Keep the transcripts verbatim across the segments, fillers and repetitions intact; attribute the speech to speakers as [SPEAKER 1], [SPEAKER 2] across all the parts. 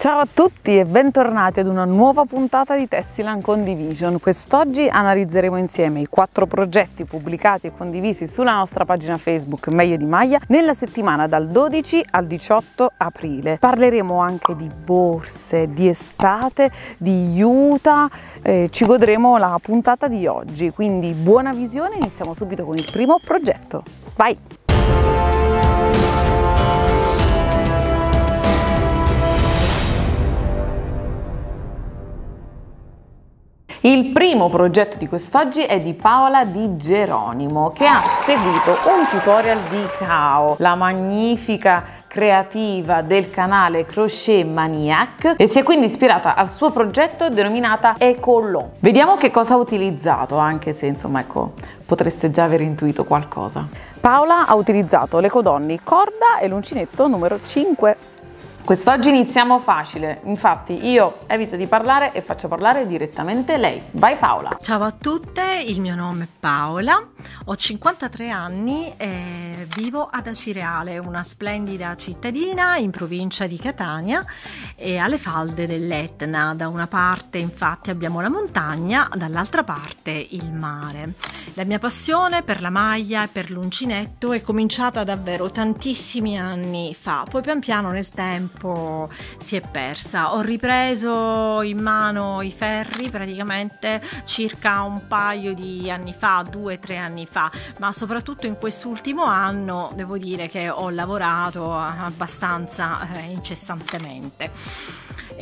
[SPEAKER 1] Ciao a tutti e bentornati ad una nuova puntata di Tessiland Condivision. Quest'oggi analizzeremo insieme i quattro progetti pubblicati e condivisi sulla nostra pagina Facebook Meglio di Maglia nella settimana dal dodici al diciotto aprile. Parleremo anche di borse, di estate, di Utah, eh, ci godremo la puntata di oggi, quindi buona visione, iniziamo subito con il primo progetto. Vai! Il primo progetto di quest'oggi è di Paola Di Geronimo, che ha seguito un tutorial di Kao, la magnifica creativa del canale Crochet Maniac, e si è quindi ispirata al suo progetto denominata Ecolon. Vediamo che cosa ha utilizzato, anche se insomma ecco potreste già aver intuito qualcosa. Paola ha utilizzato l'Ecodonni corda e l'uncinetto numero cinque. Quest'oggi iniziamo facile, infatti io evito di parlare e faccio parlare direttamente lei. Vai Paola!
[SPEAKER 2] Ciao a tutte, il mio nome è Paola, ho cinquantatré anni e vivo ad Acireale, una splendida cittadina in provincia di Catania e alle falde dell'Etna. Da una parte infatti abbiamo la montagna, dall'altra parte il mare. La mia passione per la maglia e per l'uncinetto è cominciata davvero tantissimi anni fa, poi pian piano nel tempo si è persa. Ho ripreso in mano i ferri praticamente circa un paio di anni fa, due o tre anni fa, ma soprattutto in quest'ultimo anno devo dire che ho lavorato abbastanza eh, incessantemente.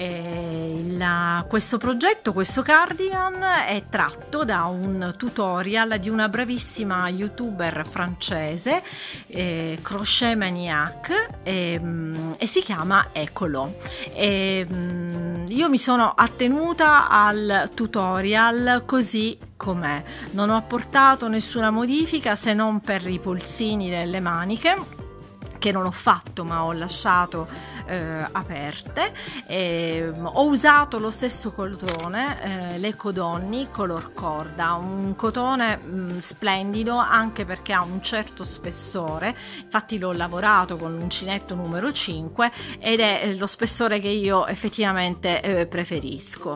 [SPEAKER 2] E la, questo progetto, questo cardigan è tratto da un tutorial di una bravissima youtuber francese, eh, Crochet Maniac, e, e si chiama Ecolon. E, io mi sono attenuta al tutorial così com'è, non ho apportato nessuna modifica se non per i polsini delle maniche, che non ho fatto ma ho lasciato eh, aperte. E, ho usato lo stesso cotone, eh, l'Ecodonni color corda, un cotone mh, splendido anche perché ha un certo spessore, infatti l'ho lavorato con l'uncinetto numero cinque ed è lo spessore che io effettivamente eh, preferisco.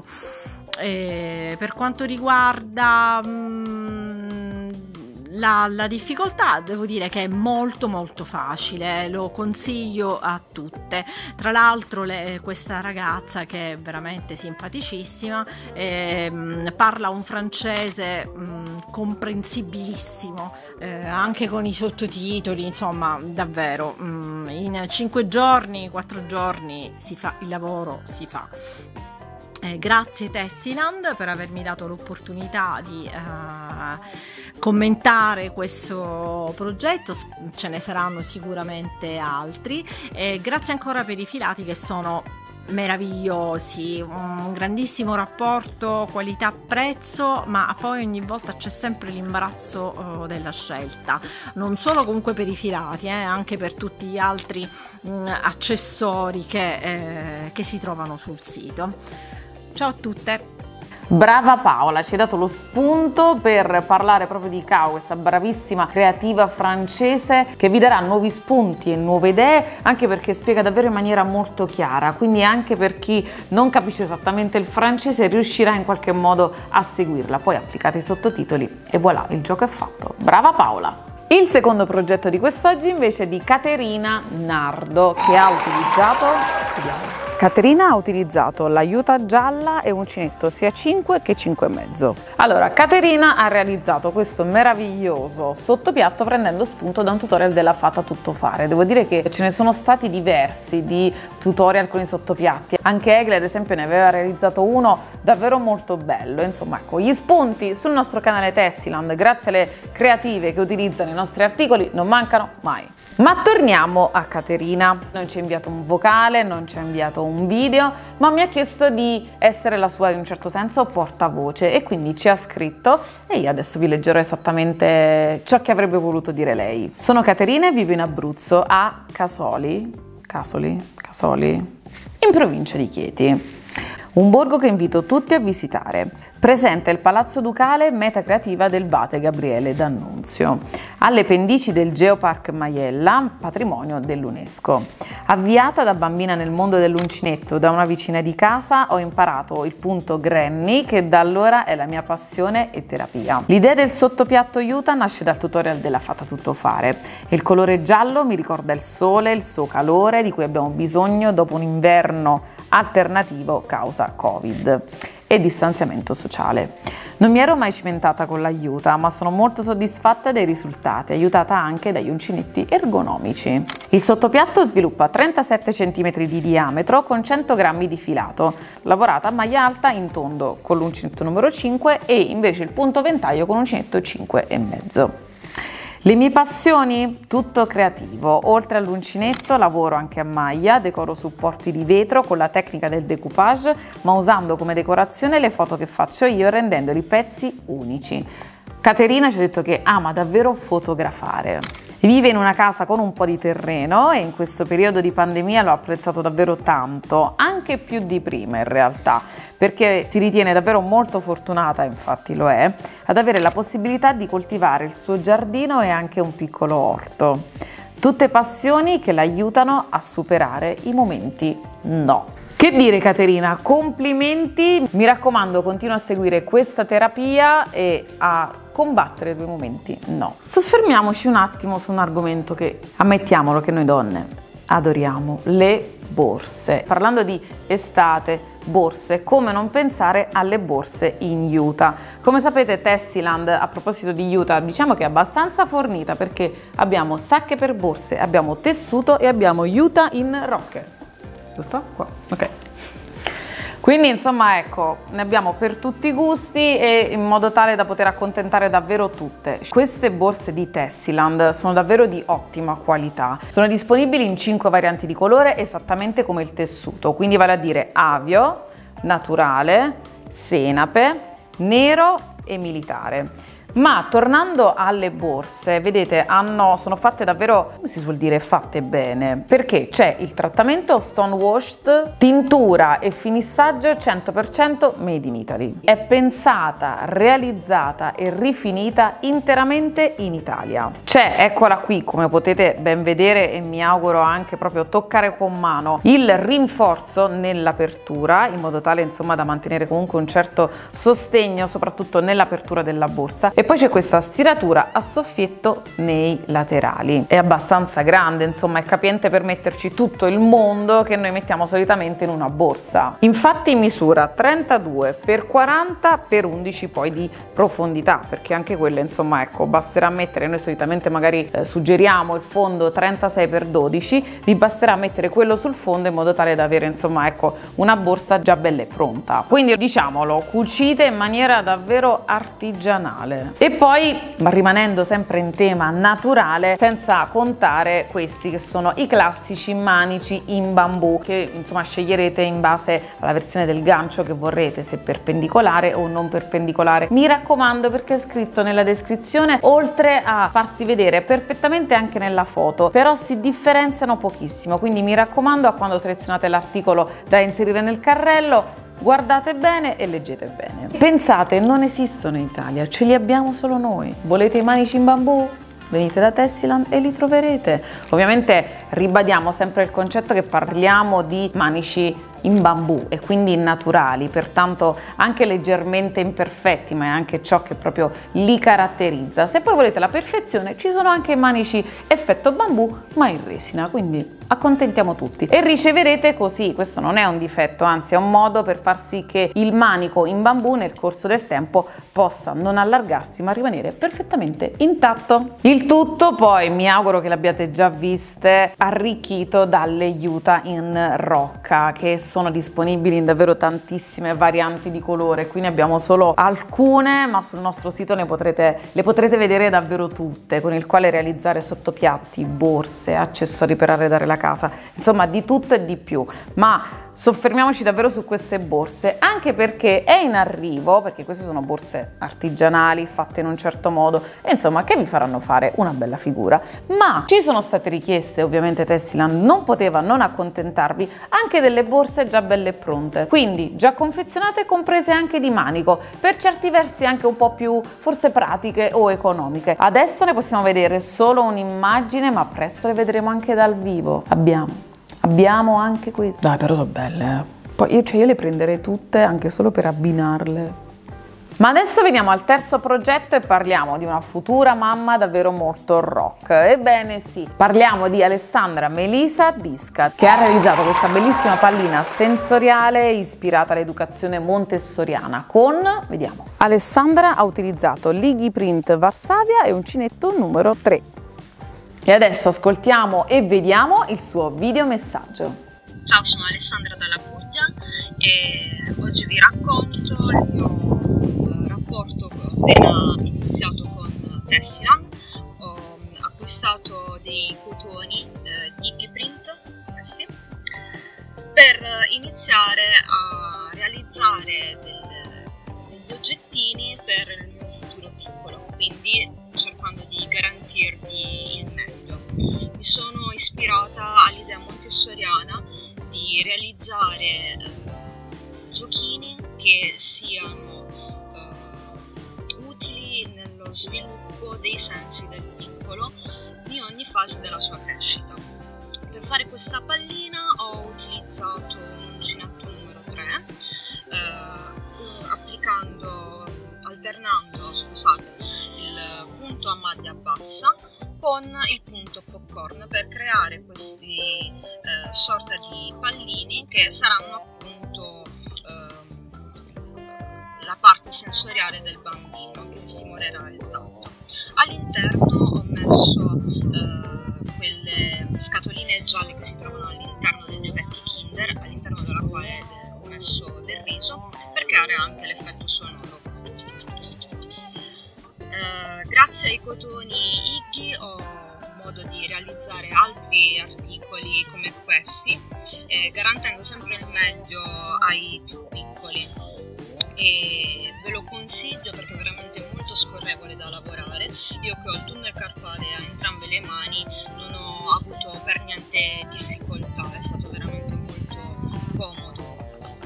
[SPEAKER 2] E, per quanto riguarda mh, La, la difficoltà, devo dire che è molto molto facile, lo consiglio a tutte. Tra l'altro questa ragazza, che è veramente simpaticissima, eh, parla un francese mh, comprensibilissimo, eh, anche con i sottotitoli, insomma davvero mh, in cinque giorni, quattro giorni si fa, il lavoro si fa. Eh, grazie Tessiland per avermi dato l'opportunità di uh, commentare questo progetto, ce ne saranno sicuramente altri, e grazie ancora per i filati che sono meravigliosi, un grandissimo rapporto qualità-prezzo, ma poi ogni volta c'è sempre l'imbarazzo uh, della scelta, non solo comunque per i filati, eh, anche per tutti gli altri um, accessori che, eh, che si trovano sul sito. Ciao a tutte!
[SPEAKER 1] Brava Paola, ci hai dato lo spunto per parlare proprio di Kao, questa bravissima creativa francese che vi darà nuovi spunti e nuove idee, anche perché spiega davvero in maniera molto chiara, quindi anche per chi non capisce esattamente il francese riuscirà in qualche modo a seguirla. Poi applicate i sottotitoli e voilà, il gioco è fatto. Brava Paola! Il secondo progetto di quest'oggi invece è di Caterina Nardo, che ha utilizzato... Vediamo. Caterina ha utilizzato la Utah gialla e uncinetto sia cinque che cinque e mezzo. Allora, Caterina ha realizzato questo meraviglioso sottopiatto prendendo spunto da un tutorial della Fata Tuttofare. Devo dire che ce ne sono stati diversi di tutorial con i sottopiatti. Anche Egle, ad esempio, ne aveva realizzato uno davvero molto bello. Insomma, ecco, gli spunti sul nostro canale Tessiland, grazie alle creative che utilizzano i nostri articoli, non mancano mai. Ma torniamo a Caterina. Non ci ha inviato un vocale, non ci ha inviato un video, ma mi ha chiesto di essere la sua, in un certo senso, portavoce, e quindi ci ha scritto e io adesso vi leggerò esattamente ciò che avrebbe voluto dire lei. Sono Caterina e vivo in Abruzzo, a Casoli, Casoli, Casoli, in provincia di Chieti. un borgo che invito tutti a visitare. Presenta il Palazzo Ducale, meta creativa del Bate Gabriele D'Annunzio, alle pendici del Geopark Maiella, patrimonio dell'UNESCO. Avviata da bambina nel mondo dell'uncinetto da una vicina di casa, ho imparato il punto Granny, che da allora è la mia passione e terapia. L'idea del sottopiatto Utah nasce dal tutorial della Fatta Tutto Fare. Il colore giallo mi ricorda il sole, il suo calore di cui abbiamo bisogno dopo un inverno alternativo causa Covid e distanziamento sociale. Non mi ero mai cimentata con l'aiuta, ma sono molto soddisfatta dei risultati, aiutata anche dagli uncinetti ergonomici. Il sottopiatto sviluppa trentasette centimetri di diametro con cento grammi di filato, lavorata a maglia alta in tondo con l'uncinetto numero cinque e invece il punto ventaglio con uncinetto cinque e mezzo. Le mie passioni? Tutto creativo. Oltre all'uncinetto lavoro anche a maglia, decoro supporti di vetro con la tecnica del decoupage, ma usando come decorazione le foto che faccio io, rendendoli pezzi unici. Caterina ci ha detto che ama davvero fotografare. Vive in una casa con un po' di terreno e in questo periodo di pandemia l'ho apprezzato davvero tanto, anche più di prima in realtà, perché si ritiene davvero molto fortunata, infatti lo è, ad avere la possibilità di coltivare il suo giardino e anche un piccolo orto. Tutte passioni che l'aiutano a superare i momenti no. Che dire Caterina, complimenti, mi raccomando continua a seguire questa terapia e a combattere i tuoi momenti no. Soffermiamoci un attimo su un argomento che, ammettiamolo, che noi donne adoriamo, le borse. Parlando di estate, borse, come non pensare alle borse in Utah. Come sapete Tessiland, a proposito di Utah, diciamo che è abbastanza fornita perché abbiamo sacche per borse, abbiamo tessuto e abbiamo Utah in rocker. Giusto? Qua, ok. Quindi insomma ecco, ne abbiamo per tutti i gusti e in modo tale da poter accontentare davvero tutte. Queste borse di Tessiland sono davvero di ottima qualità. Sono disponibili in cinque varianti di colore esattamente come il tessuto, quindi vale a dire avio, naturale, senape, nero e militare. Ma tornando alle borse, vedete, hanno, sono fatte davvero, come si suol dire, fatte bene, perché c'è il trattamento Stone Washed, tintura e finissaggio cento per cento made in Italy. È pensata, realizzata e rifinita interamente in Italia. C'è, eccola qui, come potete ben vedere e mi auguro anche proprio toccare con mano, il rinforzo nell'apertura, in modo tale insomma da mantenere comunque un certo sostegno, soprattutto nell'apertura della borsa. E poi c'è questa stiratura a soffietto nei laterali. È abbastanza grande, insomma è capiente per metterci tutto il mondo che noi mettiamo solitamente in una borsa. Infatti misura trentadue per quaranta per undici poi di profondità, perché anche quelle insomma ecco basterà mettere, noi solitamente magari eh, suggeriamo il fondo trentasei per dodici, vi basterà mettere quello sul fondo in modo tale da avere insomma ecco una borsa già bella e pronta. Quindi diciamolo, cucite in maniera davvero artigianale. E poi, ma rimanendo sempre in tema naturale, senza contare questi che sono i classici manici in bambù, che insomma sceglierete in base alla versione del gancio che vorrete, se perpendicolare o non perpendicolare. Mi raccomando, perché è scritto nella descrizione, oltre a farsi vedere perfettamente anche nella foto, però si differenziano pochissimo, quindi mi raccomando, a quando selezionate l'articolo da inserire nel carrello, guardate bene e leggete bene. Pensate, non esistono in Italia, ce li abbiamo solo noi. Volete i manici in bambù? Venite da Tessiland e li troverete. Ovviamente ribadiamo sempre il concetto che parliamo di manici in bambù e quindi naturali, pertanto anche leggermente imperfetti, ma è anche ciò che proprio li caratterizza. Se poi volete la perfezione, ci sono anche i manici effetto bambù ma in resina, quindi accontentiamo tutti e riceverete così. Questo non è un difetto, anzi è un modo per far sì che il manico in bambù nel corso del tempo possa non allargarsi ma rimanere perfettamente intatto. Il tutto poi, mi auguro che l'abbiate già viste, arricchito dalle Utah in rocca, che sono disponibili in davvero tantissime varianti di colore. Qui ne abbiamo solo alcune, ma sul nostro sito ne potrete, le potrete vedere davvero tutte, con il quale realizzare sottopiatti, borse, accessori per arredare la casa, insomma di tutto e di più. Ma soffermiamoci davvero su queste borse, anche perché è in arrivo, perché queste sono borse artigianali fatte in un certo modo e insomma che vi faranno fare una bella figura, ma ci sono state richieste, ovviamente Tessiland non poteva non accontentarvi anche delle borse già belle e pronte, quindi già confezionate, comprese anche di manico, per certi versi anche un po' più forse pratiche o economiche. Adesso ne possiamo vedere solo un'immagine, ma presto le vedremo anche dal vivo. Abbiamo Abbiamo anche queste. Dai, però sono belle. Eh. Poi io, cioè, io le prenderei tutte anche solo per abbinarle. Ma adesso veniamo al terzo progetto e parliamo di una futura mamma davvero molto rock. Ebbene sì, parliamo di Alessandra Melisa Disca, che ha realizzato questa bellissima pallina sensoriale ispirata all'educazione montessoriana con, vediamo, Alessandra ha utilizzato Lighi Print Varsavia e uncinetto numero tre. E adesso ascoltiamo e vediamo il suo videomessaggio.
[SPEAKER 3] Ciao, sono Alessandra dalla Puglia e oggi vi racconto il mio rapporto che ho appena iniziato con Tessiland. Ho acquistato dei cotoni eh, Lighi Print, questi, per iniziare a realizzare del, degli oggettini per il mio futuro piccolo, quindi cercando di garantirvi il meglio. Mi sono ispirata all'idea montessoriana di realizzare eh, giochini che siano eh, utili nello sviluppo dei sensi del piccolo di ogni fase della sua crescita. Per fare questa pallina ho utilizzato un uncinetto numero tre, eh, applicando, alternando, scusate, il punto a maglia bassa con il punto popcorn per creare questi eh, sorta di pallini che saranno appunto eh, la parte sensoriale del bambino che stimolerà il tatto. All'interno ho messo eh, quelle scatoline gialle che si trovano all'interno degli ovetti Kinder, all'interno della quale ho messo del riso per creare anche l'effetto sonoro. Eh, grazie ai cotoni Iggy ho modo di realizzare altri articoli come questi, eh, garantendo sempre il meglio ai più piccoli, e ve lo consiglio perché è veramente molto scorrevole da lavorare. Io che ho il tunnel carpale a entrambe le mani non ho avuto per niente difficoltà, è stato veramente molto comodo.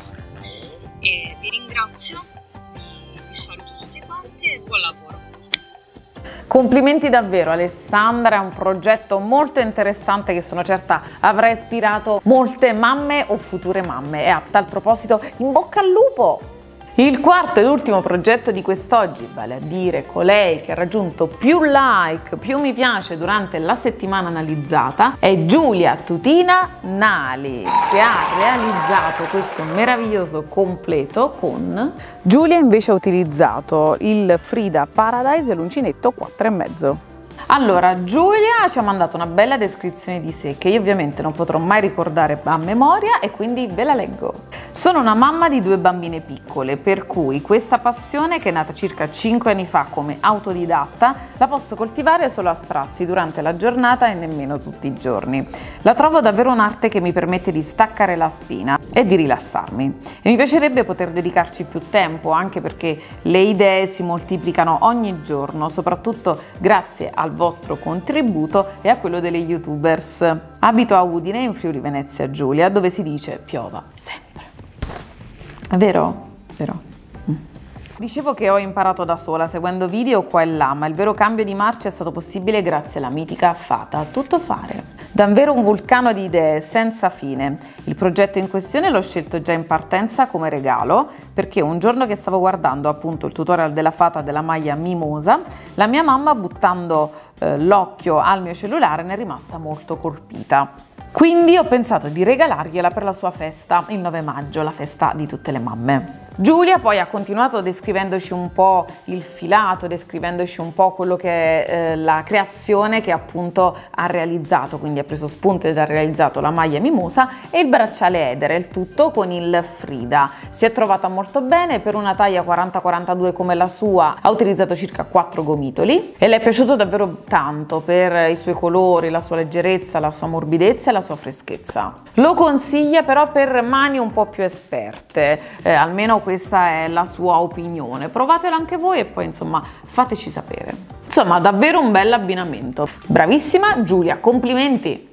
[SPEAKER 3] E vi ringrazio, vi, vi saluto tutti quanti e buon lavoro.
[SPEAKER 1] Complimenti davvero Alessandra, è un progetto molto interessante che sono certa avrà ispirato molte mamme o future mamme, e a tal proposito in bocca al lupo! Il quarto e l'ultimo progetto di quest'oggi, vale a dire colei che ha raggiunto più like, più mi piace durante la settimana analizzata, è Giulia Tutina Nali, che ha realizzato questo meraviglioso completo con... Giulia invece ha utilizzato il Frida Paradise e l'uncinetto quattro e mezzo. Allora, Giulia ci ha mandato una bella descrizione di sé che io ovviamente non potrò mai ricordare a memoria e quindi ve la leggo. Sono una mamma di due bambine piccole, per cui questa passione, che è nata circa cinque anni fa come autodidatta, la posso coltivare solo a sprazzi durante la giornata e nemmeno tutti i giorni. La trovo davvero un'arte che mi permette di staccare la spina e di rilassarmi, e mi piacerebbe poter dedicarci più tempo, anche perché le idee si moltiplicano ogni giorno, soprattutto grazie al vostro contributo e a quello delle youtubers. Abito a Udine, in Friuli Venezia Giulia, dove si dice piova sempre. È vero? Vero? Mm. Dicevo che ho imparato da sola, seguendo video qua e là, ma il vero cambio di marcia è stato possibile grazie alla mitica Fata Tutto Fare. Davvero un vulcano di idee senza fine. Il progetto in questione l'ho scelto già in partenza come regalo, perché un giorno che stavo guardando appunto il tutorial della Fata della maglia Mimosa, la mia mamma, buttando eh, l'occhio al mio cellulare, ne è rimasta molto colpita. Quindi ho pensato di regalargliela per la sua festa, il nove maggio, la festa di tutte le mamme. Giulia poi ha continuato descrivendoci un po' il filato, descrivendoci un po' quello che è eh, la creazione che appunto ha realizzato, quindi ha preso spunto ed ha realizzato la maglia mimosa e il bracciale edere, il tutto con il Frida. Si è trovata molto bene, per una taglia quaranta quarantadue come la sua ha utilizzato circa quattro gomitoli e le è piaciuto davvero tanto per i suoi colori, la sua leggerezza, la sua morbidezza e la sua freschezza. Lo consiglia però per mani un po' più esperte, eh, almeno questa è la sua opinione. Provatelo anche voi e poi insomma fateci sapere. Insomma, davvero un bel abbinamento. Bravissima Giulia, complimenti!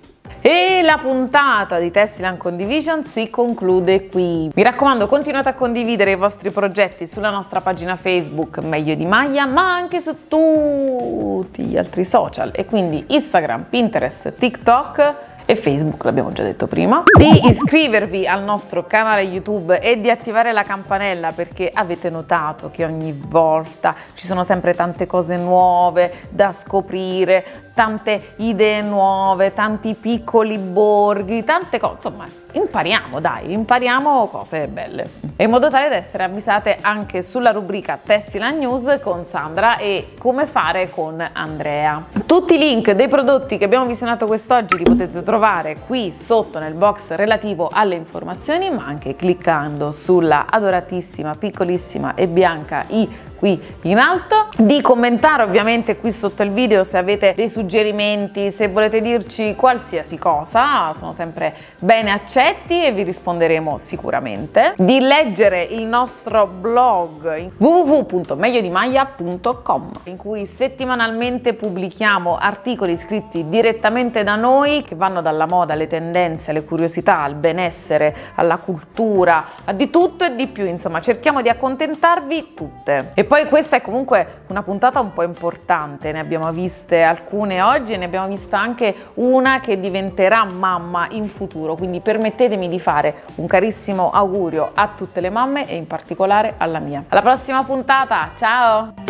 [SPEAKER 1] E la puntata di Tessiland Condivision si conclude qui. Mi raccomando, continuate a condividere i vostri progetti sulla nostra pagina Facebook Meglio di Maglia, ma anche su tutti gli altri social, e quindi Instagram, Pinterest, TikTok e Facebook, l'abbiamo già detto prima, di iscrivervi al nostro canale YouTube e di attivare la campanella, perché avete notato che ogni volta ci sono sempre tante cose nuove da scoprire, tante idee nuove, tanti piccoli borghi, tante cose, insomma impariamo, dai, impariamo cose belle, in modo tale da essere avvisate anche sulla rubrica Tessiland News con Sandra e Come fare con Andrea. Tutti i link dei prodotti che abbiamo visionato quest'oggi li potete trovare qui sotto nel box relativo alle informazioni, ma anche cliccando sulla adoratissima, piccolissima e bianca i qui in alto, di commentare ovviamente qui sotto il video se avete dei suggerimenti, se volete dirci qualsiasi cosa, sono sempre bene accetti e vi risponderemo sicuramente, di leggere il nostro blog w w w punto meglio di maglia punto com, in cui settimanalmente pubblichiamo articoli scritti direttamente da noi che vanno dalla moda alle tendenze, alle curiosità, al benessere, alla cultura, a di tutto e di più, insomma cerchiamo di accontentarvi tutte. E poi questa è comunque una puntata un po' importante, ne abbiamo viste alcune oggi e ne abbiamo vista anche una che diventerà mamma in futuro, quindi permettetemi di fare un carissimo augurio a tutte le mamme e in particolare alla mia. Alla prossima puntata, ciao!